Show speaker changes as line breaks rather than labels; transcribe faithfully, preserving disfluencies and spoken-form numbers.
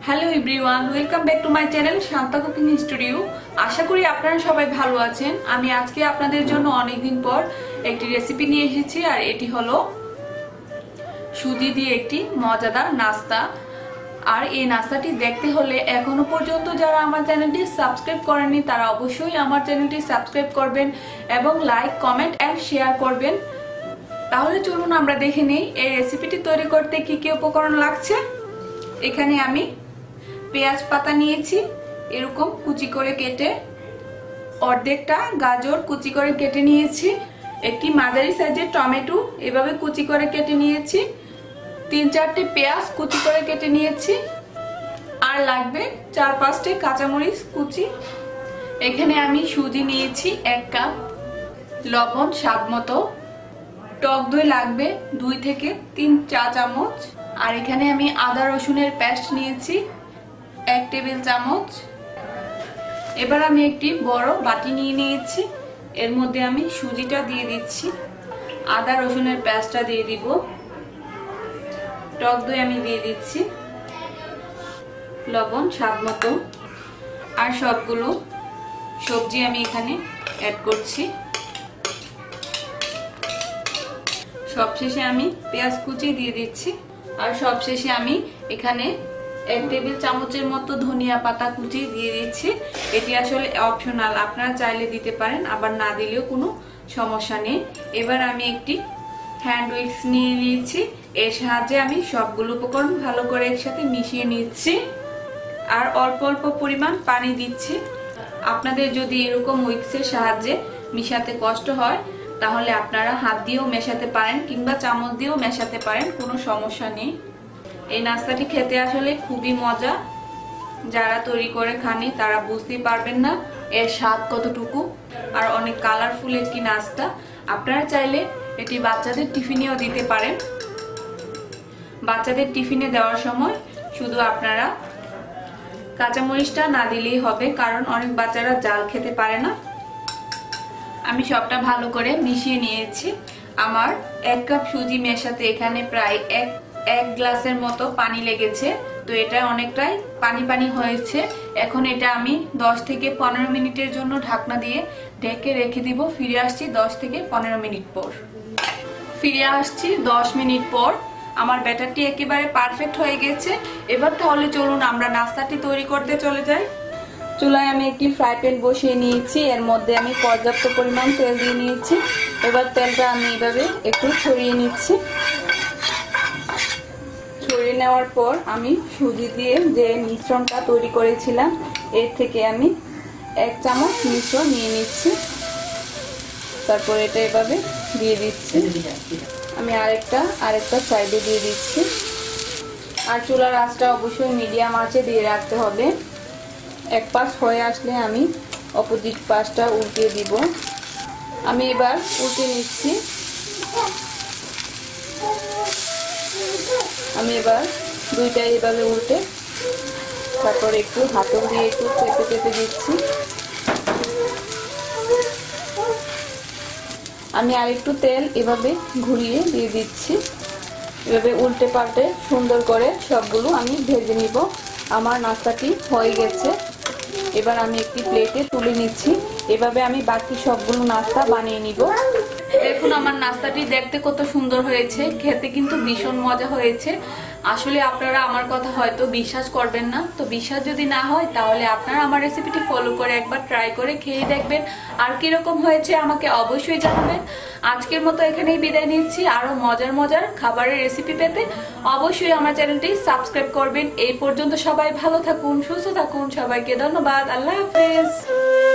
Hello everyone, welcome back to my channel Shanta cooking studio. আশা করি আপনারা সবাই ভালো আছেন। আমি আজকে আপনাদের জন্য অনেকদিন পর একটি রেসিপি নিয়ে এসেছি, আর এটি হলো সুজি দিয়ে একটি মজাদার নাস্তা। আর এই নাস্তাটি দেখতে হলে এখনো পর্যন্ত যারা আমার চ্যানেলটি সাবস্ক্রাইব করেননি তারা অবশ্যই আমার চ্যানেলটি সাবস্ক্রাইব করবেন এবং লাইক, কমেন্ট অ্যান্ড শেয়ার করবেন। তাহলে চলুন আমরা দেখে নিই এই রেসিপিটি তৈরি করতে কি কি উপকরণ লাগছে। এখানে আমি পেঁয়াজ পাতা নিয়েছি এরকম কুচি করে কেটে, অর্ধেকটা গাজর কুচি করে কেটে নিয়েছি, একটি মাঝারি সাইজের টমেটো এভাবে কুচি করে কেটে নিয়েছি, তিন চারটে পেঁয়াজ কুচি করে কেটে নিয়েছি, আর লাগবে চার পাঁচটে কাঁচামরিচ কুচি। এখানে আমি সুজি নিয়েছি এক কাপ, লবণ স্বাদ মতো, টক দই লাগবে দুই থেকে তিন চা চামচ, আর এখানে আমি আদা রসুনের পেস্ট নিয়েছি এক টেবিল চামচ। এবার আমি একটি বড় বাটি নিয়ে নিয়েছি, এর মধ্যে আমি সুজিটা দিয়ে দিচ্ছি, আদা রসুনের পেস্টটা দিয়ে দিব, টক দই আমি দিয়ে দিচ্ছি, লবণ স্বাদ মতো, আর সবগুলো সবজি আমি এখানে অ্যাড করছি। সবশেষে আমি পেঁয়াজ কুচি দিয়ে দিচ্ছি, আর সবশেষে আমি এখানে এক টেবিল চামচের মতো ধনিয়া পাতা কুচি দিয়ে দিচ্ছি। এটি আসলে অপশনাল, আপনারা চাইলে দিতে পারেন, আবার না দিলেও কোনো সমস্যা নেই। এবার আমি একটি হ্যান্ড উইক্স নিয়ে নিয়েছি, এর সাহায্যে আমি সবগুলো উপকরণ ভালো করে একসাথে মিশিয়ে নিচ্ছি, আর অল্প অল্প পরিমাণ পানি দিচ্ছি। আপনাদের যদি এরকম উইক্সের সাহায্যে মিশাতে কষ্ট হয় তাহলে আপনারা হাত দিয়েও মেশাতে পারেন কিংবা চামচ দিয়েও মেশাতে পারেন, কোনো সমস্যা নেই। এই নাস্তাটি খেতে আসলে খুবই মজা, যারা তৈরি করে খানি তারা বুঝতেই পারবেন না এর স্বাদ কতটুকু, আর অনেক কালারফুল একটি নাস্তা। আপনারা চাইলে এটি বাচ্চাদের টিফিনেও দিতে পারেন। বাচ্চাদের টিফিনে দেওয়ার সময় শুধু আপনারা কাঁচামরিচটা না দিলেই হবে, কারণ অনেক বাচ্চারা জাল খেতে পারে না। আমি সবটা ভালো করে মিশিয়ে নিয়েছি। আমার এক কাপ সুজি মেশাতে এখানে প্রায় এক এক গ্লাসের মতো পানি লেগেছে, তো এটা অনেকটাই পানি পানি হয়েছে। এখন এটা আমি দশ থেকে পনেরো মিনিটের জন্য ঢাকনা দিয়ে ঢেকে রেখে দিব। ফিরে আসছি দশ থেকে পনেরো মিনিট পর। ফিরে আসছি দশ মিনিট পর। আমার ব্যাটারটি একেবারে পারফেক্ট হয়ে গেছে। এবার তাহলে চলুন আমরা নাস্তাটি তৈরি করতে চলে যাই। চুলায় আমি একটি ফ্রাই প্যান বসিয়ে নিয়েছি, এর মধ্যে আমি পর্যাপ্ত পরিমাণ তেল দিয়ে নিয়েছি। এবার তেলটা আমি এভাবে একটু ছড়িয়ে নিচ্ছি। ছড়িয়ে নেওয়ার পর আমি সুজি দিয়ে যে মিশ্রণটা তৈরি করেছিলাম এর থেকে আমি এক চামচ মিশ্রণ নিয়ে নিচ্ছি, তারপর এটা এভাবে দিয়ে দিচ্ছি। আমি আরেকটা আরেকটা সাইডে দিয়ে দিচ্ছি, আর চুলার আঁচটা অবশ্যই মিডিয়াম আঁচে দিয়ে রাখতে হবে। এক পাশ হয়ে আসলে আমি অপোজিট পাশটা উল্টিয়ে দিব। আমি এবার উল্টে নিচ্ছি। আমি এবার দুইটাই এভাবে উল্টে তারপর একটু হাতল দিয়ে একটু চেপে চেপে দিচ্ছি। আমি আরেকটু তেল এভাবে ঘুরিয়ে দিয়ে দিচ্ছি। এভাবে উল্টে পাল্টে সুন্দর করে সবগুলো আমি ভেজে নিব। আমার নাস্তাটি হয়ে গেছে। এবার আমি একটি প্লেটে তুলে নিচ্ছি। এভাবে আমি বাকি সবগুলো নাস্তা বানিয়ে নিব। দেখুন আমার নাস্তাটি দেখতে কত সুন্দর হয়েছে, খেতে কিন্তু ভীষণ মজা হয়েছে। আসলে আপনারা আমার কথা হয়তো বিশ্বাস করবেন না, তো বিশ্বাস যদি না হয় তাহলে আপনারা আমার রেসিপিটি ফলো করে একবার ট্রাই করে খেয়ে দেখবেন, আর কিরকম হয়েছে আমাকে অবশ্যই জানাবেন। আজকের মতো এখানেই বিদায় নিচ্ছি। আরো মজার মজার খাবারের রেসিপি পেতে অবশ্যই আমার চ্যানেলটি সাবস্ক্রাইব করবেন। এই পর্যন্ত সবাই ভালো থাকুন, সুস্থ থাকুন। সবাইকে ধন্যবাদ। আল্লাহ হাফেজ।